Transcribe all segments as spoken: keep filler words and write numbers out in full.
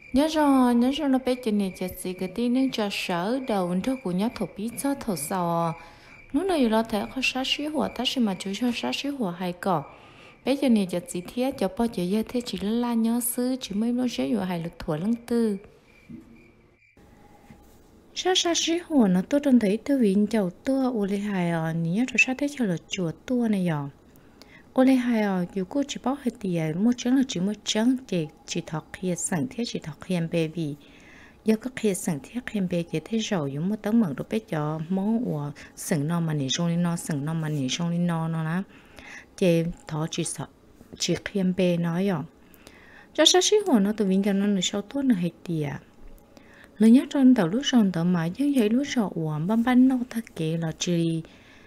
nhớ rồi nhớ rồi nó bé chân này chả gì cái tin nên cho sợ đầu cho của nhớ thổ bí cho thổ sò lúc này là thấy có sát sĩ hỏa ta sẽ mà chú cho sát sĩ hỏa hay cỏ bé chân này chả gì thiết cho bao giờ giờ thế chỉ là la nhớ sư chỉ mới nói sẽอยู่hay lực thua lăng tư sát sát sĩ hỏa nó tôi trông thấy tôi viên chầu tua u lê hài à nhớ cho sát thế cho là chùa tua này à ô lê hai à dù cô chỉ bảo hết tiền mua trứng là chỉ mua trứng chỉ chỉ thọ kia sản thiết chỉ thọ kia baby giờ có kia sản thiết kia baby chỉ thế rồi dùng mua tấm mực đồ bé cho món của sản nó mà nỉ trong đi nó sản nó mà nỉ trong đi nó nó lá chỉ thọ chỉ sợ chỉ kia baby nói rồi cho sát sĩ hồ nó tụi mình cho nó được sau tốt được hết tiền lời nhắc trong đầu lúc sau tờ mà như vậy lúc sau uổng băm băm nó thật kệ là chỉ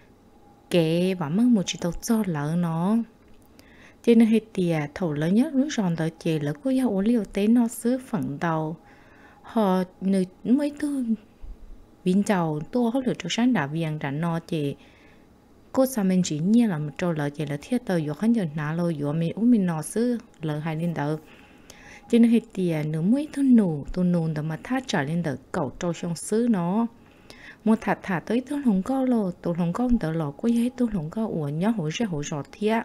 kệ và mất một chỉ tàu cho lỡ nó cho nên hết tiệt thầu lớn nhất lúc ròn tới chị là cô giáo liều tế nó xứ phẳng đầu họ nữ mấy tôi biến giàu tôi họ được cho sáng đạp viền đã no chị cô sao mình chỉ nhiên là một trâu lợn chị là thiết tờ vừa khán giờ nã lôi vừa mình uống mình nó xứ lợn hai lên tờ cho nên hết tiệt nữ mấy tôi nụ tôi nụ tờ mà thắt trở lên tờ cẩu trâu trong xứ nó một thả thả tới tôi không có lô tôi không có tờ lọ cô giấy tôi không có uổng nhớ hối sẽ hối giọt thiệt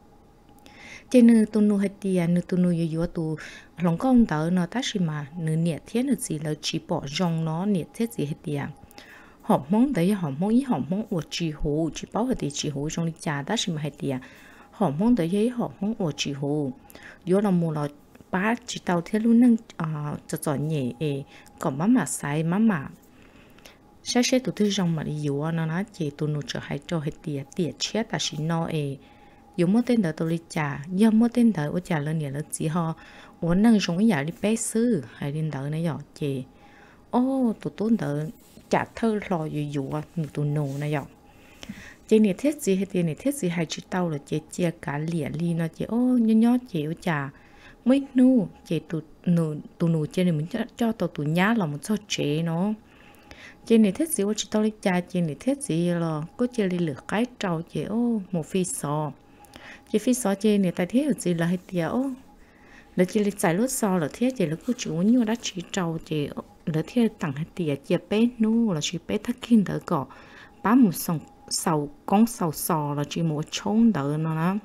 cho nên tôi nuôi tiền, tôi nuôi nhiều nhiều tôi lòng con tớ nó ta chỉ mà nửa nhiệt thiết là gì là chỉ bỏ rong nó nhiệt thiết gì hết tiền họ mong đấy họ mong ý họ mong ở chỉ hồ chỉ bảo hết chỉ hồ trong đi trả ta chỉ mà hết tiền họ mong đấy ấy họ mong ở chỉ hồ vô là mua là ba chỉ tàu thiết luôn nâng à cho cho nhẹ còn má mà sai má mà sẽ sẽ tụi tôi rong mà đi vô nó nói chỉ tôi nuôi trở hay cho hết tiền tiền chết ta chỉ no ê dùng một tên đời tôi đi trả do một tên đời của trả lên nhà là chỉ họ uống năng dùng cái nhà đi bé sư hay đi đời này dọ chị ô tụi tôi đời trả thơ lò dù dù tụi nổ này dọ chị này thiết gì hay tiền này thiết gì hay chỉ tao là chị chia cả lìa ly nó chị ô nhớ nhớ chị của trả mấy nu chị tụi nổ tụi nổ chị này mình cho cho tụi tụi nhá là một số chế nó chị này thiết gì của chị tao đi trả chị này thiết gì là có chị đi lửa cái trâu chị ô một phi sò chị phi xó chị này tại thế ở gì là hay tiểu là chị lịch giải lốt so là thế chị là cô chủ như đã chỉ trâu chị là thế tặng hay tiểu chị bé nu là chị bé thắc kinh đỡ cỏ bám một sòng sầu con sầu sò là chị một trống đỡ nó đó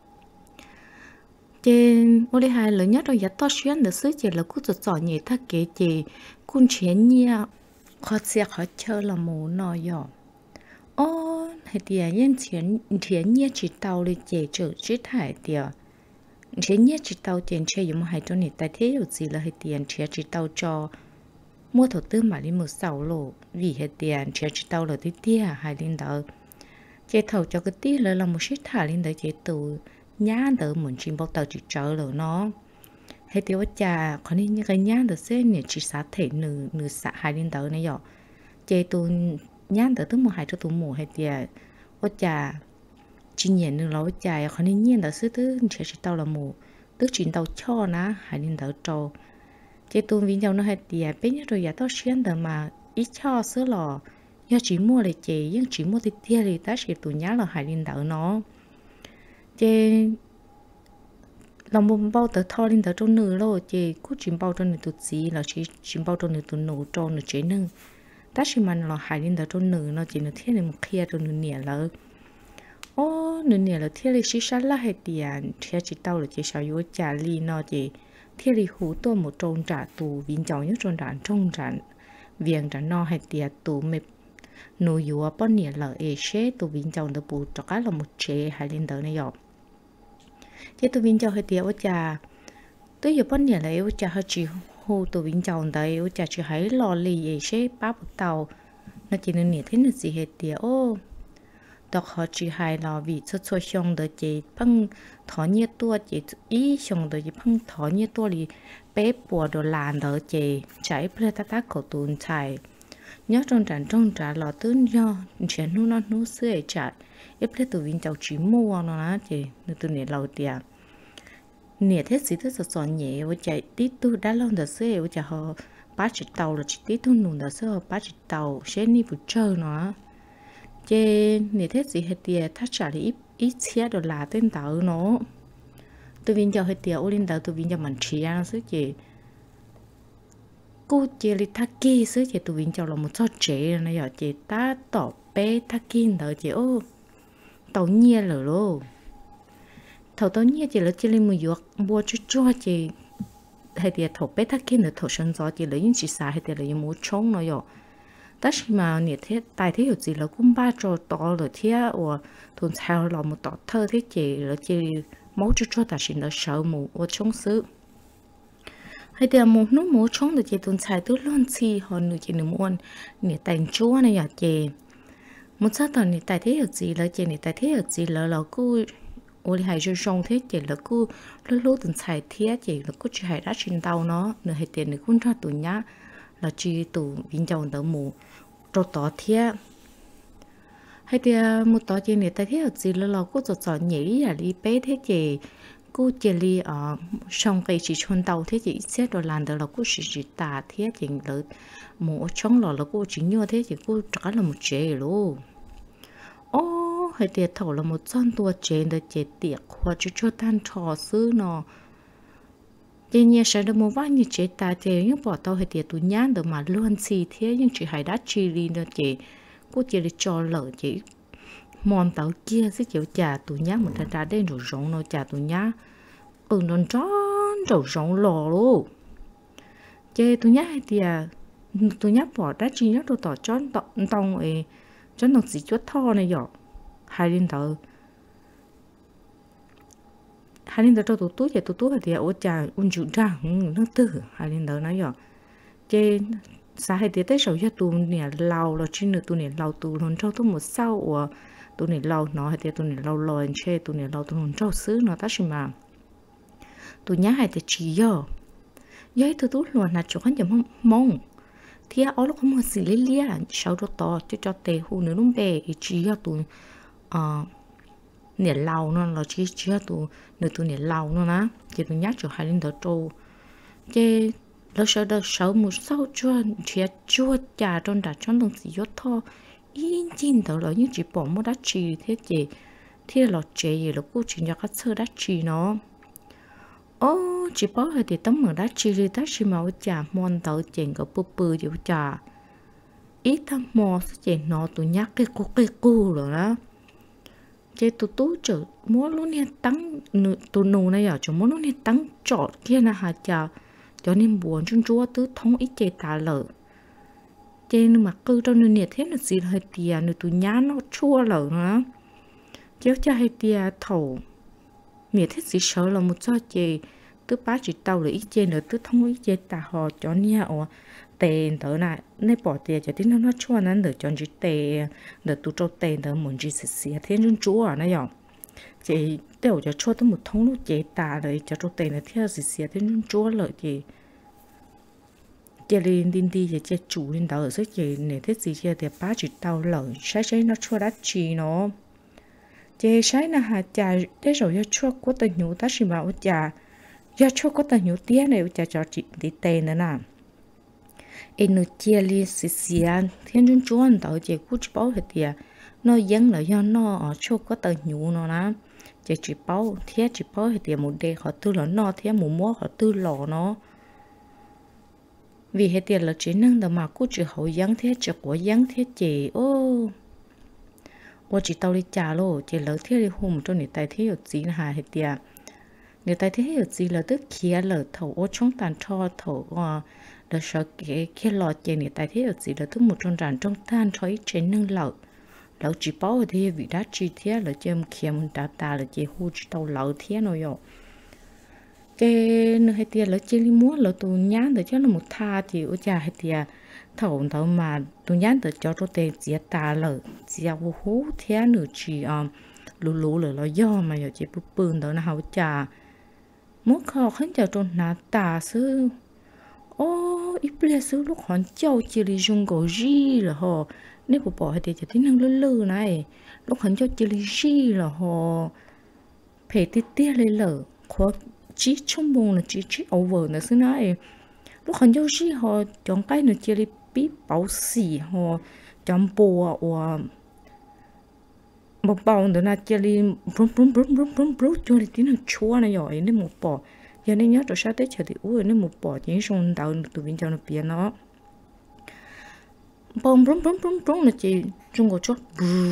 chị ô đi hai lớn nhất rồi giờ to xuyên được xứ chị là cô giật giỏi nhỉ thắc kế chị cung chiến nha khó xe khó chơi là mù nọ dọ ô thì tiền nhân tiền tiền nhé chỉ tàu đi chế chở chỉ thải tiền tiền nhé chỉ tàu tiền chơi dùng hai trăm này tại thế有gì là hay tiền chế chỉ tàu cho mua thổ tư mà đi mua sầu lộ vì hay tiền chế chỉ tàu là tí tia hai linh đó chế thầu cho cái tí là là một chiếc thải linh đó chế tụ nhá đỡ muốn chim bao tàu chỉ chờ rồi nó hay tiêu trà còn như cái nhá đỡ xe này chỉ sát thể nửa nửa sát hai linh đó này rồi chế tụ nhán tới thứ một hai cho tụ mù hay tiệt ô trà chỉ nhận được lối trà còn nên nhiên tới thứ thứ sẽ chỉ tàu là mù tức chuyện tàu cho ná hay nên tới trâu chế tụ viên nhau nó hay tiệt bây giờ rồi giờ tao xuyên tới mà ít cho sữa lò do chỉ mua lại chế nhưng chỉ mua thì tia thì ta sẽ tụ nhá là hay nên tới nó chế lòng bông bao tới thò lên tới trong nửa lô chế cút chuyện bao trong nửa tụ gì là chỉ chuyện bao trong nửa tụ nổ trong nửa chế nưng ta chỉ mình là hai đến đó trong nửa nó chỉ nó thiết là một kia trong nửa nhẹ là ô nửa nhẹ là thiết là xí sát là hay tiền thiết chỉ tao là chỉ sao yếu trả li nó chỉ thiết là hú tôi một trong trả tù viên chồng nhất trong đàn trong đàn viên đàn nó hay tiền tù mệt nụ yếu bao nhẹ là ế chế tù viên chồng được bù cho cái là một chế hai đến đó này rồi thế tù viên chồng hay tiền ở trả tôi yếu bao nhẹ là yếu trả hơi chịu hồ tụ viên chồng đấy, ô chả chỉ thấy lò lì gì xế bắp tàu, nó chỉ nên nghĩ thế là gì hết tiệt ô, đọc họ chỉ hay là vì xuất xuất xong được chỉ phăng thọ nhiệt tua chỉ ý xong được chỉ phăng thọ nhiệt tua thì bé bùa đồ làn đó chỉ chạy plei ta ta cổ tuôn chạy, nhớ trong trận trong trận lò tướng do chuyện nu nó nu sưởi chạy, ít plei tụ viên chồng chỉ mua nó là chỉ nó tụ này lâu tiệt nè thế gì thế sọ nhẹ với chạy tí tu đã lâu được xe với chạy họ ba chỉ tàu là chỉ tí tu nung được xe ba chỉ tàu sẽ đi vụ chơi nó chê nè thế gì hết tiệt thắt trả thì ít ít xe đồ là tên tàu nó tôi viên cho hết tiệt ô linh tàu tôi viên cho mình chỉ ăn sức gì cô chỉ li thắc kê xứ chỉ tụi mình cho là một số trẻ này giờ chỉ ta tỏ bé thắc kê đỡ chỉ ô tàu nhia rồi luôn thầu tàu nhia chỉ là chỉ li mùi yuộc bùa chút chua chỉ hay thì thầu bé thắc kê nữa thầu sân gió chỉ là những chỉ xả hay thì là những mùi trống nó giờ tất mà nhiệt thế tài thế hiểu gì là cũng ba trò to rồi thế or thôn sao là một tỏ thơ thế chỉ là chỉ máu chút chua ta xin là sợ mù or trống xứ hay thì một nút mũ trống được chị tuần xài tứ luôn chi họ nửa chị nửa muôn nửa tành chúa này à chị một sát tần nửa tài thế ở gì là chị nửa tài thế ở gì là là cô ôi hay cho rong thế chị là cô lúc lúc tuần xài thế chị là cô chỉ hay đã trên tàu nó nửa hay tiền nửa cũng ra tụi nhá là chỉ tụ viên chồng tớ mù rồi tỏ thế hay thì một tỏ chị nửa tài thế ở gì là là cô chọn chọn nhảy là đi bé thế chị cô chỉ li ở trong cái chỉ chôn tàu thế chỉ xét rồi làm được là cô chỉ chỉ tả thế chỉ là một trong lò là cô chỉ nhớ thế chỉ cô trả là một chế luôn ô hay tiệt thầu là một con tua chế để chế tiệc hoặc cho cho tan trò xứ nó chỉ nhớ sẽ được một vài như chế tả chế nhưng bỏ tàu hay tiệt tụi nhán được mà luôn xì thế nhưng chỉ hay đắt chi li nó chế cô chỉ để cho lỡ chỉ mòn tàu kia sẽ chịu trả tụi nhá một thằng đã đến rồi rong nó trả tụi nhá ừ nó tròn rồi rong lò luôn chơi tụi nhá hay thì tụi nhá bỏ đã chi nhá đồ tỏ tròn tông tông ấy tròn nó chỉ chút thò này dọ hai linh tờ hai linh tờ cho tụi tụi chơi tụi tụi thì ở trả un chịu ra nó tư hai linh tờ nói dọ chơi xã hay thì tới sau cho tụi nè lau là chỉ nửa tụi nè lau tụi nó cho tụi một sau tụi này lâu nó hay tụi này lâu lâu anh chơi tụi này lâu tụi nó trâu xứ nó ta xin mà tụi nhá hay thì chỉ giờ giấy tụi tụi luôn là chỗ hắn chấm mong thì ở lúc không có gì lấy lia sau đó to cho cho tê hu nữa đúng bề chỉ giờ tụi ờ nè lâu nó là chỉ chỉ giờ tụi nửa tụi nè lâu nó ná chỉ tụi nhá chỗ hai linh đỡ trâu chứ nó sợ được sợ một sau chua chia chua trà trong đã trong đồng gì giót thọ yên chín đầu là những chỉ bỏ một đá chì thế chị thế là chế gì là cô chỉ nhớ các sơ đá chì nó ô chỉ bỏ hơi thì tấm mở đá chì thì đá chì màu trà mòn tàu chèn cái bự bự kiểu trà ít thăm mò sẽ chèn nó tụi nhắc cái cô cái cô rồi đó chế tụi tú chở muốn lúc này tăng tụi nụ này à chúng muốn lúc này tăng trọt kia là hả chà cho nên buồn chung chúa tứ thông ít chế tà lợ trên mặt cư trong nơi nhiệt thế là gì hơi tiền, nơi tụi nhá nó chua lở nữa, kéo cho hơi tiền thầu nhiệt thế gì sợ là một cho chị tứ bá chỉ tàu là ít trên nữa tứ thông ít trên ta họ cho nia ở tiền tới này nên bỏ tiền cho tiếng nó chua nên được chọn chỉ tiền được tụ trâu tiền được muốn chỉ xịt xịt thiên chân chúa à này dòng chị đều cho chua tới một thông lúc chị ta rồi cho trâu tiền là theo xịt xịt thiên chân chúa lợi chị chị lên đi đi chị chị chủ lên đó ở dưới chị này thế gì chị thì bá chỉ tàu lợi sai sai nó chua đắt chi nó chị sai là hạt trà thế rồi cho chua có tờ nhũ ta chỉ bảo trà do chua có tờ nhũ tía này trà cho chị đi tiền nữa nè em nó chia li xì xì an thiên chúng chúa anh tạo chị cũng chỉ bảo hết tiệt nó dân là do nó ở chua có tờ nhũ nó nè chị chỉ bảo thế chỉ bảo hết tiệt một đề họ tư là nó thế một múa họ tư lò nó vì hết tiền là chỉ năng đầu mà cô chỉ hậu giáng thế chỉ của giáng thế chị ô ô chỉ tao đi trả lô chỉ lỡ thế đi hùng cho người tài thế ở gì là hà hết tiền người tài thế ở gì là tức kia lỡ thầu ô trong tàn cho thầu à là sợ cái kia lọ chị người tài thế ở gì là tức một trong ràn trong than cho ít trên nâng lỡ lỡ chỉ bảo thế vì đã chi thế là chị em kia mình đã ta là chị hú chỉ tao lỡ thế rồi rồi cái nơi hay tiền là chỉ muốn là tụi nhán để cho nó một tha thì ở nhà hay tiền thầu thầu mà tụi nhán để cho tôi tiền chỉ ta là chỉ hú hú thế nữa chỉ um lú lú là do mà giờ chỉ bự bự đó là hậu trà muốn khó khăn cho tôi nã ta sư ô ít bữa sư lúc họ châu chỉ đi dùng cổ gì là họ nếu bộ bỏ thì chỉ tính năng lư lư này lúc họ châu chỉ đi gì là họ phải tiết tiết lên lở khó chỉ trong bồn là chỉ chỉ over nữa xí này lúc họ châu gì họ chọn cái nữa chỉ đi bí bảo xì họ chọn bùa và một bao nữa là chỉ đi brum brum brum brum brum brum cho đi tiếng chua này rồi nên một bỏ giờ nên nhớ rồi sao tới chờ thì ui nó một bỏ chính xong tàu tụi mình cho nó biển nó bông bông bông bông bông là chị Trung Quốc cho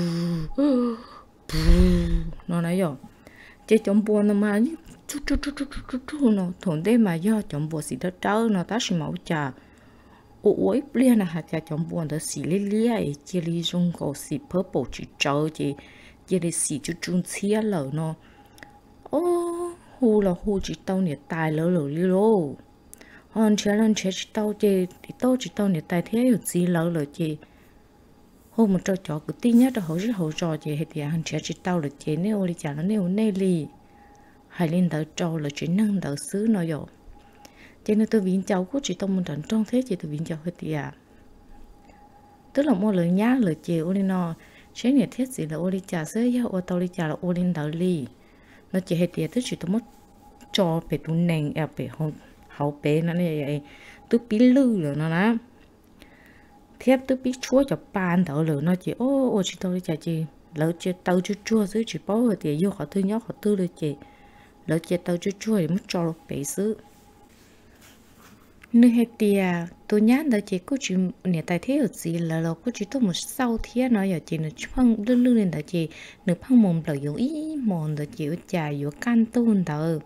nó nói rồi chị chọn buồn nó mà chú chú chú chú chú chú nó thốn đây mà do chọn buồn gì đó trâu nó ta chỉ máu trà ôi liền là hạt trà chọn buồn đó xì lê lê chị đi Trung Quốc xì purple chỉ trâu chị chị đi xì chú trung chia lở nó ô hù là hù chỉ tao nhiệt tài lỡ lỡ đi lô hòn chế lần chế chỉ tao chị thì tao chỉ tao nhiệt tài thế hiểu gì lỡ lỡ chị hôm một trò trò cứ tin nhá cho hậu rất hậu trò chị thì hòn chế chỉ tao là chị nếu đi chả nó nếu nê li hay lên đỡ trò là chỉ năng đỡ xứ nó rồi cho nên tôi viên cháu của chị tao một trận trong thế chị tôi viên cháu hết thì à tức là một lời nhá lời chị ô lên nó chế nhiệt thiết gì là ô đi chả sữa ya ô tao đi chả là ô lên đỡ li nó chỉ hết thì tôi chỉ tôi mất cho về tụ nền à về hậu hậu bé nó này vậy tôi bí lư rồi nó nè thiếp tôi bí chúa cho bàn đỡ rồi nó chỉ ô ô chỉ tôi chả chị lỡ chị tao chưa chua dưới chỉ bao rồi thì vô họ tư nhóc họ tư rồi chị lỡ chị tao chưa chua thì mất cho bé xứ nơi hết thì tôi nhớ là chị có chuyện nè tại thế ở gì là là có chuyện tôi một sau thế nó giờ chị nó phăng lư lư lên đó chị nó phăng mồm lời yếu ý mòn đó chị chả yếu can tôn đó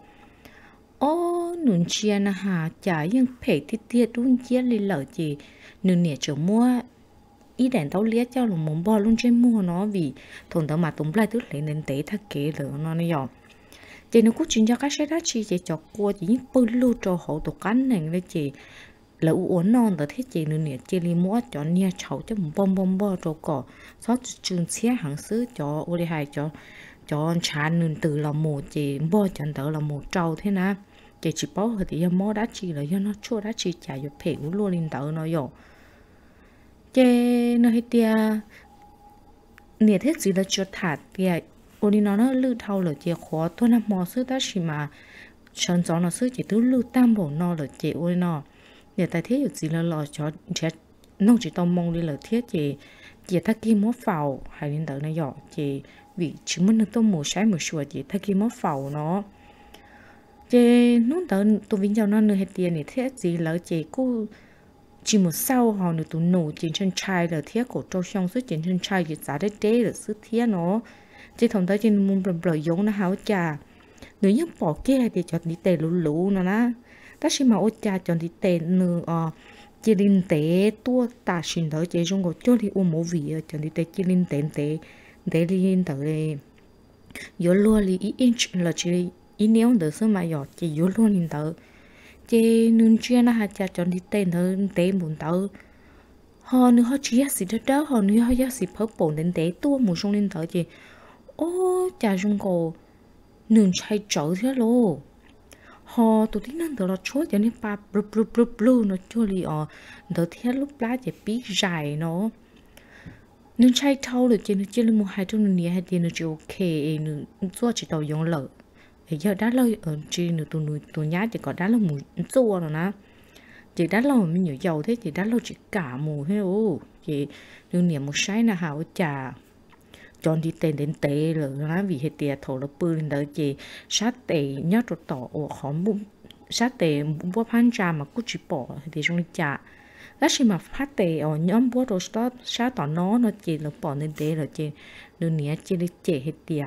ô nụn chia na hà chả nhưng phải tiết tiết luôn chia lên lỡ chị nụn nè chỗ mua ý đèn tao liếc cho là muốn bỏ luôn trên mua nó vì thằng tao mà tụng lại tức lấy nên tế thắc kế lỡ nó này rồi chị nó cũng chuyện cho các sách đó chị chị cho cô chỉ những bự lưu cho hậu tổ cắn này với chị là uống non đó thế chị nụn nè chị đi mua cho nia cháu cho một bông bông bò cho cỏ sau trường xe hàng xứ cho ô đi hai cho cho cha nụn từ là một chị bò chẳng đỡ là một trâu thế nào chị chỉ bảo thì giờ mò đã chỉ là do nó chua đã chỉ trả cho phê cũng luôn lên tàu nó rồi chị nó hết tia nè thế gì là cho thả tia ôi nó nó lư thâu là chị khó tôi làm mò sư ta chỉ mà chân gió nó sư chỉ từ lư tam bộ nó là chị ôi nó nè tại thế gì là lo cho chị nó chỉ tao mong đi là thiết chị chị ta kia mót phào hay lên tàu nó rồi chị vì chỉ muốn nó tôi mua trái một sủa chị ta kia mót phào nó chị nó tao tôi vinh cho nó nữa hết tiền này thế gì lỡ chị cô chỉ một sau họ nữa tụi nổ trên chân trai là thiết cổ trâu xong sức trên chân trai thì giá đấy đế là sức thiết nó chị thông tới trên mông bầm bờ giống nó háo trà nếu như bỏ kia thì cho đi tè lú lú nó nè ta chỉ mà ô trà cho đi tè nửa ờ chỉ linh tế tua ta xin tới chị trong cổ cho đi uống một vị cho đi tè chỉ linh tế tế tế linh tới đây yếu luôn li inch là chỉ ý nếu được số mà giọt chị yếu luôn linh tới chị nương chuyên là hạt trà cho đi tè hơn tế muốn tới họ nữa họ chỉ là gì đó đó họ nữa họ chỉ là bổn đến tế tua một trong linh tới chị ô cha trung cổ nương chay chở thế lô họ tụi tí năng tụi nó chốt cho nên ba blu blu blu blu nó cho li ở tụi thế lúc lá chỉ biết dài nó nương chay thâu được chỉ nó chỉ là một hai trăm nương hai tiền nó chỉ ok nương做chỉ tàu dùng lợ thì giờ đã lâu ở chỉ nương tụi nương tụi nhá chỉ có đã lâu một做rồi nè chỉ đã lâu mình nhiều dầu thế chỉ đã lâu chỉ cả mù thế ô chỉ nương niệm một sai là hảo trà chọn đi tên đến tệ rồi nó vì hệ tiệt thổ lập bự lên đó chị sát tệ nhớ rồi tỏ ở khó bụng sát tệ bố phan trà mà cứ chỉ bỏ thì trong chả đó khi mà phát tệ ở nhóm bố rồi đó sát tỏ nó nó chỉ là bỏ lên tệ rồi chị đừng nhớ chỉ để chế hệ tiệt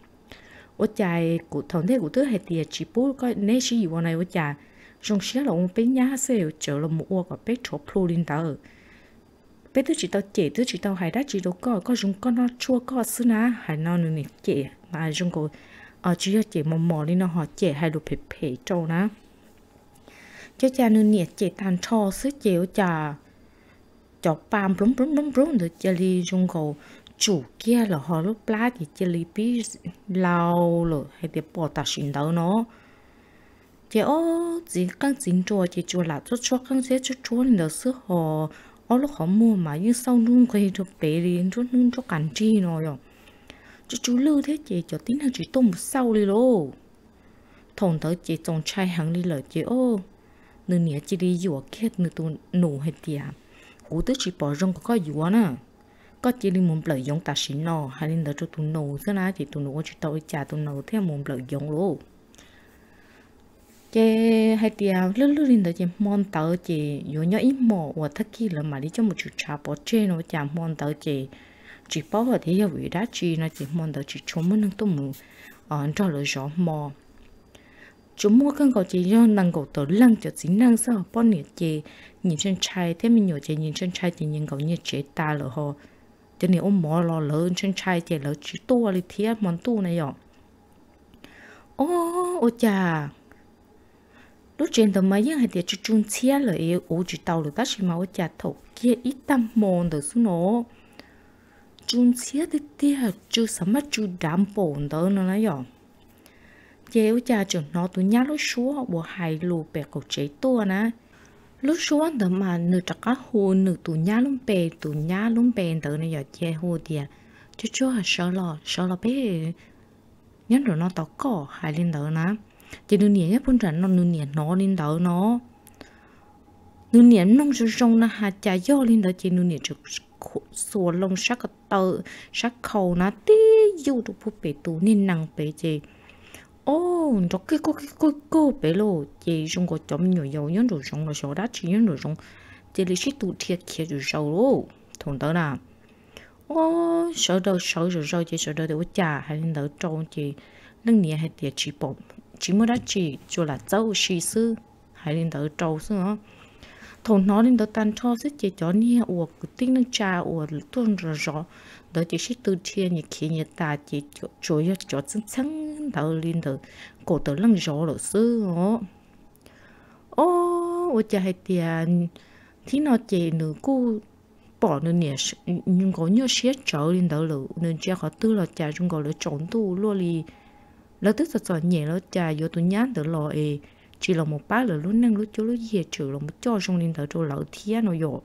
ở trái của thằng thế của thứ hệ tiệt chỉ bố có nếu chỉ vào này ở trái trong xe là ông bé nhá xe chờ là một ô có bé chụp luôn lên đó bé tôi chỉ tao chế tôi chỉ tao hay đã chỉ đâu có có dùng con nó chua có xứ ná hay nó nữa chế mà dùng cô ở chỉ có chế mò mò lên nó họ chế hay đồ phê phê trâu ná cho cha nữa nè chế tan cho xứ chế ở cha cho pam plum plum plum plum được chế li dùng cô chủ kia là họ lúc lá thì chế li bí lâu rồi hay để bỏ ta xin đâu nó chế ô chỉ căn chính chùa chế chùa là cho cho căn chế cho chùa là xứ họ ở lúc họ mua mà như sau luôn cái chụp bé đi chút luôn cho cảnh chi rồi chú chú lưu thế chị cho tính là chỉ tôm một sau đi lô thằng tới chị trồng trai hàng đi lời chị ô nửa nè chị đi dùa kết nửa tụ nụ hay tiệt cú tới chỉ bỏ rong có có dùa nè có chị đi muốn lời giống ta xin nọ hay lên đó cho tụ nụ thế nào chị tụ nụ chỉ tao trả tụ nụ theo muốn lời giống lô chị chế hay tiệt lúc lúc lên đó chế mòn tàu chế yếu nhớ ít mỏ và thắc kỳ là mà đi cho một chút trà bỏ chế nó chả mòn tàu chế chỉ bảo ở thế giờ vì đã chỉ nó chỉ mòn tàu chỉ chống mới nâng tôm mù ở cho lỡ gió mò chúng mua con cầu chế do năng cầu tổ lăng cho chính năng sao bao nhiêu chế nhìn trên trai thế mình nhiều chế nhìn trên trai thì nhìn cầu như chế ta lỡ ho cho nên ông mò lo lớn trên trai chế lỡ chỉ to đi thiệt món tu này ạ ô ô chà lúc trên tầm mấy hay để chú chung chia lại ô chỉ tàu được ta chỉ mà ô chà thầu kia ít tâm mòn được xuống nó chung chia thì tia chú sắm mắt chú đám bổn đó nó nói ạ chế ô chà chuẩn nó tụi nhá lúc số bộ hai lù bè cầu chế tua nè lúc số đó mà nửa chắc cá hồ nửa tụi nhá lúc bè tụi nhá lúc bè đó này giờ chế hồ địa chú chú là sợ lo sợ lo bé nhớ rồi nó tao có hai lên đó nè chỉ nửa niệm nhá phun tràn nó nửa niệm nó lên đó nó nửa niệm nông sử dụng là hạt trà do lên đó chỉ nửa niệm chụp xua lông sắc cái tơ sắc khâu nó tí yêu được phụ bể tủ nên năng bể gì ô nó cái cô cái cô cô bể lô chỉ dùng có chấm nhiều dầu nhớ rồi dùng là số đắt chỉ nhớ rồi dùng chỉ lấy chút tủ thiệt kia rồi sầu lô thùng đó nè ô sợ đâu sợ rồi rồi chỉ sợ đâu để trà hay lên đó trâu chỉ nâng nhẹ hay tiệt chỉ bổng chỉ mới đã chỉ cho là dâu xì sư hay lên đó trâu nữa thằng nó lên đó tan cho rất chỉ cho nhẹ uổng cái tinh nâng trà uổng tuôn rồi rõ đó chỉ biết từ thiên như kia như ta chỉ cho cho cho chân chân đó lên đó cổ đó lăng rõ rồi sư ó ô ô chả hay tiền thì nó chỉ nửa cô bỏ nữa nè nhưng có nhiều xét trở lên đó rồi nên chỉ có tư là chả chúng gọi là trốn tu luôn đi là tức là chọn nhẹ nó chả vô tụi nhát được lo e chỉ là một bát là lúc năng lúc chỗ lúc gì trừ là một cho trong lên đó chỗ lẩu thía nó dọ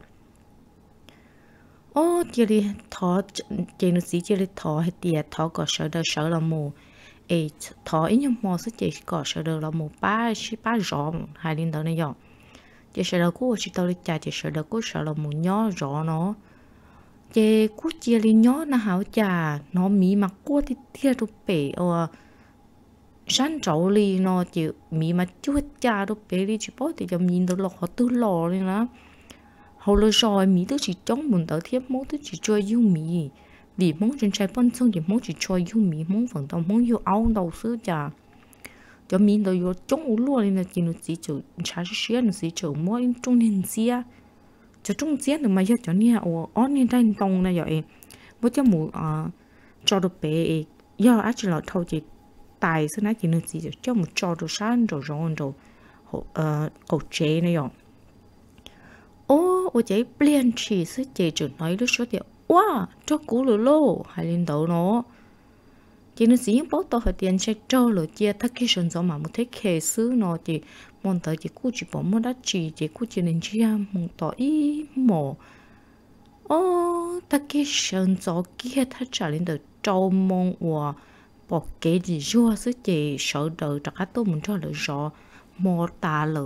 ô chỉ đi thọ chỉ nó chỉ chỉ đi thọ hay tiệt thọ có sợ đời sợ là mù e thọ ít nhưng mò sẽ chỉ có sợ đời là một bát chỉ bát rõ hai lên đó này dọ chỉ sợ là cô chỉ tao đi chả chỉ sợ là cô sợ là một nhỏ rõ nó chỉ cô chỉ đi nhỏ nó hảo chả nó mì mặc cô thì thiệt rồi bể ờ sáng trâu li nó chỉ mì mà chuột chả rồi bể đi chỉ bảo thì cho nhìn được lọ tư lọ lên đó hầu lơ rồi mì tôi chỉ chống muốn tới thiếp mốt tôi chỉ chơi yêu mì vì món trên trái bún xong thì món chỉ chơi yêu mì món phần tao món yêu áo đầu sữa chả cho mình đâu có chống u luôn nên là chỉ nó chỉ chịu trái sữa nó chỉ chịu mỗi trong nên xía cho trong xía được mà cho nha ô on nên đang tông này vậy mỗi cho mù à cho được bé do á chỉ là thâu chỉ tài xin nói chỉ nó chỉ cho một cho được sáng rồi rồi rồi ờ cổ chế này vậy ô ô chế plan chỉ sẽ chế chữ nói lúc số tiền wow cho cú lừa lô hay lên đầu nó chỉ nó chỉ bảo tao phải tiền check cho rồi chia thắc cái sản phẩm mà một thế khe xứ nó chỉ mong tới chỉ cú chỉ bảo muốn đắt chỉ chỉ cú chỉ nên chia mong tao ý mỏ ô thắc cái sản phẩm kia thắc trả lên được trâu mong và bỏ cái gì vô xứ chỉ sợ đời tất cả tôi muốn cho lỡ rõ mò ta lỡ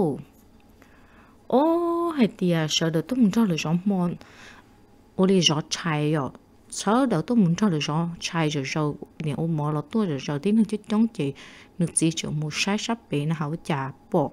ô hay tiệt sợ đời tôi muốn cho lỡ rõ mò ô đi rõ chạy rồi sau đó tôi muốn cho được rõ chạy rồi rồi nếu ông mở là tôi rồi rồi thì nó chỉ chống chỉ nước chỉ chỗ một sai sắp bể nó hậu trả bỏ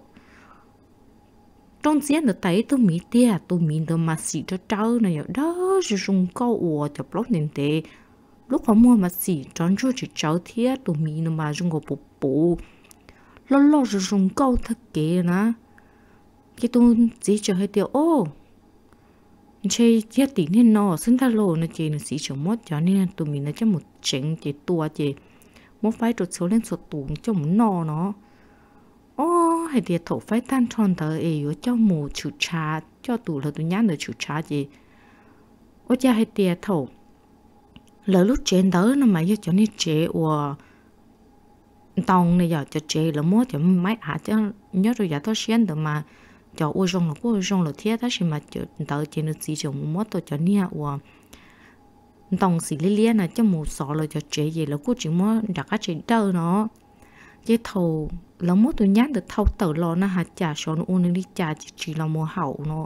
trong diễn được thấy tôi mỹ tia tôi mỹ được mà xỉ cho trâu này đó rồi dùng câu ủa cho blog nền tệ lúc họ mua mà xỉ tròn cho chỉ trâu thiết tôi mỹ nó mà dùng câu bộ bộ lo lo rồi dùng câu thật kệ nè cái tôi chỉ cho hơi tiêu ô chơi chết tí nên nó sinh ra lô nó chỉ nó chỉ chồng mót cho nên tụi mình nó cho một chỉnh chỉ tua chỉ một phải trộn số lên số tụng cho một no nó ô hay thì thổ phải tan tròn tới ấy ở cho mù chủ trà cho tụ là tụi nhát được chủ trà gì ô cha hay thì thổ lỡ lúc trên đó nó mà cho nên chế và tòng này giờ cho chế là mót cho máy à cho nhớ rồi giờ tôi xuyên được mà cho ô rong là ô rong là thiết đó mà cho tao chỉ nó chỉ cho một tôi cho nia và tòng xì li li này cho một sọ là cho chế gì là cô chỉ muốn đặt cái chế đâu nó chế thầu là một tôi nhát được thâu tờ lo nó hạt trà sọ nó ôn đi trà chỉ chỉ là một hậu nó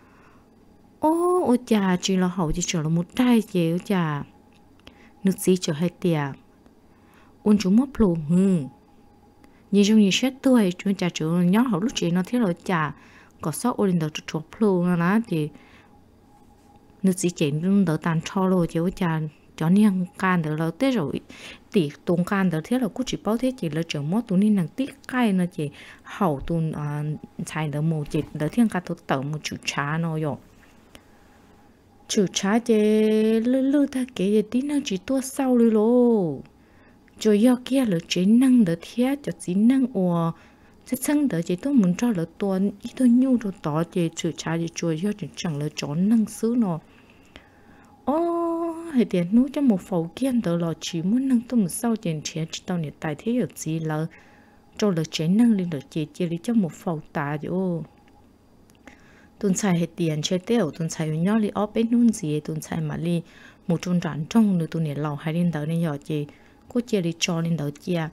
ô ô trà chỉ là hậu chỉ chỉ là một trai chế trà nước chỉ cho hai tiệt ôn chúng mất plù hừ như trong như xét tuổi chúng cha chủ nhớ họ lúc chị nó thế rồi cha có số ô linh đầu chụp chụp luôn nó thì nữ chỉ chỉ luôn đỡ tàn cho rồi chứ cha cho nên can được là thế rồi thì tung can được thế là cũng chỉ bảo thế chỉ là trường mót tụi nên năng tiết cái nó chỉ hậu tụi à xài được một chỉ được thiên cả tụi tàu một chủ trà nó rồi chủ trà chỉ lư lư ta kể tí nó chỉ tua sau đi lô rồi do kia là chỉ năng được thế cho chỉ năng ủa sẽ chẳng được chỉ tôi muốn cho là tuần ít tôi nhu rồi tỏ chỉ chủ trà chỉ chùa do chỉ chẳng là chọn năng xứ nó ô hay tiền nuôi cho một phẩu kiên đó là chỉ muốn nâng tôi một sau tiền钱chỉ tao nhiệt tài thế ở gì là cho là chế năng lên được chỉ chỉ lấy cho một phẩu tà chứ tuần xài hay tiền chơi tiêu tuần xài nhau li ở bênนู้นgì tuần xài mà li một tuần rảnh trong nữa tuần nhiệt lầu hay lên đó nên giờ chỉ có chỉ li cho lên đó chia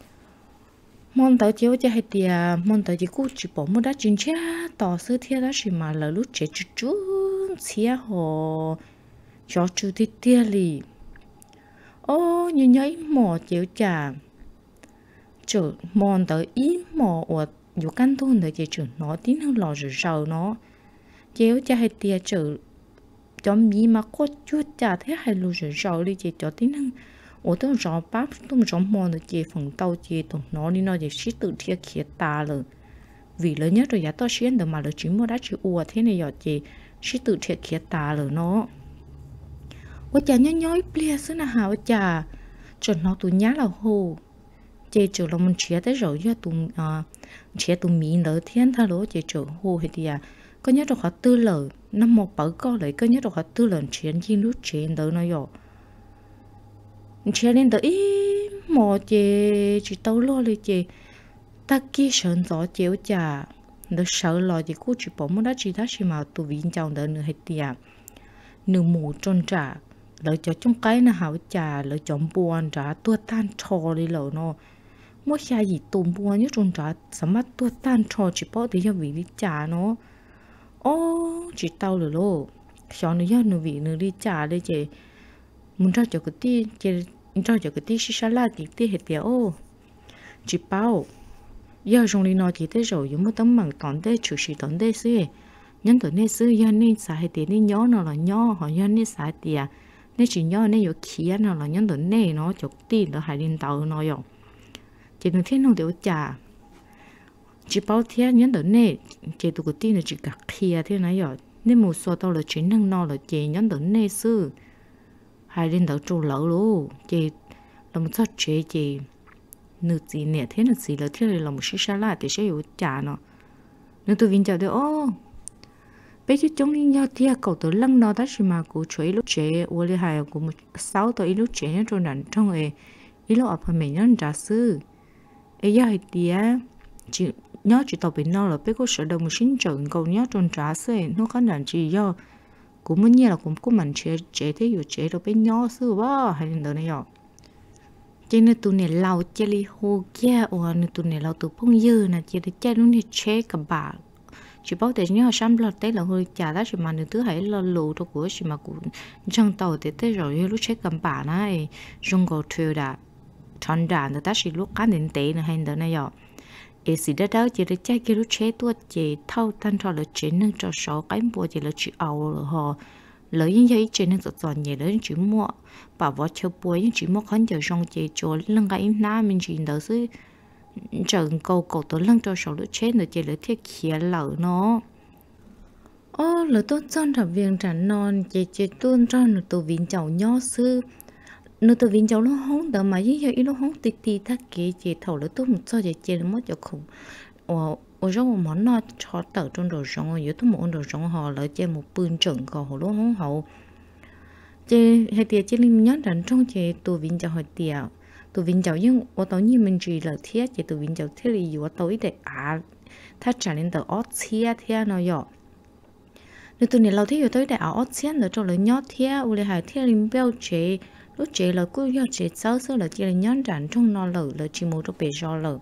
món tàu chiếu cho hay tiền món tàu chỉ cố chỉ bỏ một đá chín chia tỏ sư thiên đó chỉ mà là lúc chế chút chút chia hồ cho chú thì tia lì ô như nhảy mò chiếu chả chữ mòn tới ý mò ở dù căn thôn tới chỉ chữ nó tín hơn lò rửa rau nó chiếu chả hay tia chữ cho mi mà có chút chả thế hay lù rửa rau đi chỉ cho tín hơn ở tôi rõ bắp tôi rõ mòn được chỉ phần tàu chỉ tụi nó đi nó chỉ xí tự thiệt kia ta rồi vì lớn nhất rồi giá to xuyên được mà là chỉ mua đã chịu ua thế này giờ chỉ xí tự thiệt kia ta rồi nó ôi chà nhói nhói bia xứ nào hảo chà cho nó tụi nhá là hồ chế chỗ là mình chia tới rồi cho tụi à chia tụi mình đỡ thiên tha lỗ chế chỗ hồ hay thì à có nhớ được họ tư lời năm một bảo co lại có nhớ được họ tư lần chiến chi lúc chiến đỡ nó rồi chia lên đỡ ý mò chế chỉ tàu loเลยchế ta kia sơn gió chéo chà đỡ sợ lo chế cô chỉ bỏ một đá chỉ đá chỉ mà tụi viên chồng đỡ nữa hay thì à nửa mù tròn trả lợi cho trong cái nó hảo trà lợi chọn buồn trả tua tan trò đi lẩu nó mỗi xa gì tùm buồn như tròn trả sắm mắt tua tan trò chỉ bỏ thì cho vị đi trà nó ô chỉ tao rồi lô cho nó do nó vị nó đi trà đây chị muốn cho cho cái tí chị cho cho cái tí xí xa la cái tí hết tiệt ô chỉ bao giờ trong đi nó chỉ thế rồi giống một tấm bằng tòn đây chủ sĩ tòn đây xí nhân tuổi này xưa do nên xài hết tiền nên nhó nó là nhó họ do nên xài tiền nên chỉ nhớ nên有khí nó là nhân tuổi này nó chụp tiền nó hay lên tàu nó rồi chỉ được thiên không được trả chỉ bảo thiên nhân tuổi này chỉ tụ cái tiền là chỉ cả khí thế này rồi nên một số tàu là chỉ năng nó là chỉ nhân tuổi này xưa hay lên tàu trâu lẩu luôn chỉ là một số chế chỉ nửa gì nè thế là gì là thế là một số xa lạ thì sẽ có trả nó nên tôi viên chào được ô bây giờ chúng mình nhau thì cầu từ lăng nó đã chỉ mà cụ chuối lúc trẻ ở đây hay của một sáu tuổi lúc trẻ nhất trong đàn trong ấy ý lúc ở phần mình nhân trả sư ấy giờ thì chỉ nhớ chỉ tàu bên nó là bây giờ sở đồng sinh trưởng cầu nhớ trong trả sư nó có đàn chỉ do cũng muốn như là cũng có mình trẻ trẻ thếอยู่trẻ đâu bên nhớ sư quá hay là đâu này rồi cho nên tụi này lâu chơi li hồ kia or nên tụi này lâu tụi phong dư nè chỉ để chơi lúc này trẻ cả bà chỉ bảo để nhớ xem là tới là hơi chả đó chỉ mà nữa thứ hai là lù đó của chỉ mà cũng trong tàu để tới rồi lúc chết cầm bà này dùng cổ thuê đã chọn đàn ta chỉ lúc cá đến tệ nữa hay nữa này rồi ấy gì đó đó chỉ để chơi cái lúc chết tuột chỉ thâu tan cho là chỉ nâng cho sáu cái bùa chỉ là chỉ ảo rồi họ lấy những cái chỉ nâng cho toàn nhẹ lớn chỉ mua bảo vợ chơi bùa những chỉ mua khán giờ trong chỉ cho lưng cái nam mình chỉ đỡ xứ trận cầu cầu tổ lăng cho sầu lửa chết rồi chỉ lấy thiết khía lợn nó ô lửa tốt chân thập viên tràn non chỉ chỉ tuôn cho nó tụ viên chậu nhỏ sư nó tụ viên chậu nó hóng đỡ mà như vậy nó hóng tì tì thắt kia chỉ thầu lửa tốt một số chỉ chỉ là mất cho khủng ô ô rau một món nó cho tờ trong đồ rong giữa tôi một đồ rong họ lại chơi một bươn trận cầu hồ lúa hóng hậu chỉ hay tiệt chỉ linh nhớ rằng trong chỉ tụ viên chậu hơi tiệt tụi viên giáo nhưng ở tàu như mình chỉ là thiết chỉ tụi viên giáo thiết làอยู่tàu ít để à thắt trả lên tàu ót xia thiết nó dọ nếu tụi này lâu thiếtอยู่tàu ít để ót xia nữa cho là nhót thiết u lại hai thiết linh béo chế lúc chế là cứ do chế sáu số là chỉ là nhón rạn trong nó lở là chỉ một trong bể do lở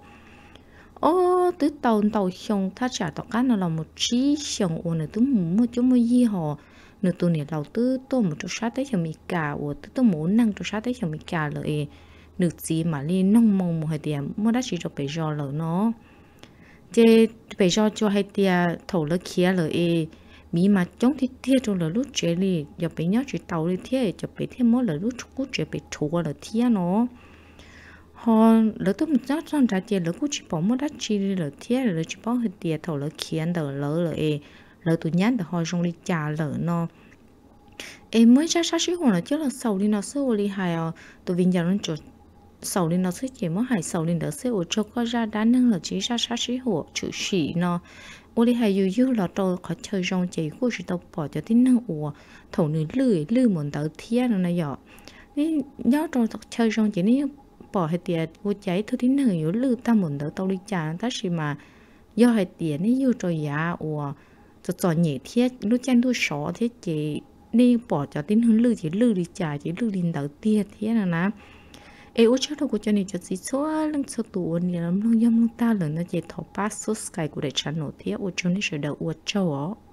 ô tứ tàu tàu xong thắt trả tàu cá nó là một trí xong u nữa tứ một chút một gì họ nếu tụi này lâu tứ tôi một chút sát tới cho mình cả u tứ tôi muốn năng chút sát tới cho mình cả lợi nước gì mà lên nông mông một hai tiền mua đã chỉ cho bị do lỡ nó chế bị do cho hai tiền thầu lỡ kia lỡ e mỹ mà chống thì thiệt trong lỡ lúc chế đi giờ bị nhớ chỉ tàu đi thiệt giờ bị thêm mỗi lỡ lúc cút chế bị thua lỡ thiệt nó họ lỡ tôi một nhớ trong trái tiền lỡ cút chỉ bỏ mua đã chỉ lỡ thiệt lỡ chỉ bỏ hai tiền thầu lỡ kia lỡ lỡ lỡ e lỡ tụi nhát được họ trong đi trả lỡ nó em mới ra sát sĩ hồ là chứ là sầu đi nó sâu đi hài à tụi viên giờ nó chỗ sầu đi nó sẽ chỉ mới hài sầu đi đỡ sẽ ở chỗ có ra đá nâng là chỉ ra sát sĩ hồ chữ sĩ nó ô đi hài yêu yêu là tôi khó chơi trong chỉ của chỉ tao bỏ cho tin năng ủa thầu nữ lười lười muốn đỡ thiên nó này giờ ní nhớ trong chơi trong chỉ ní bỏ hết tiền của cháy thôi tin năng yêu lười ta muốn đỡ tao đi trả ta chỉ mà do hết tiền ní yêu rồi giá ủa cho cho nhẹ thiết lúc chân tôi xỏ thế chị đi bỏ cho tin hướng lư chỉ lư đi trả chỉ lư đi đầu tiên thế là ná ê út chắc đâu có cho nên cho gì số lưng số tụ này lắm lưng yếm lưng ta lần nó chỉ thọ pass số sky của đại channel thế út cho nên sẽ đợi út châu ó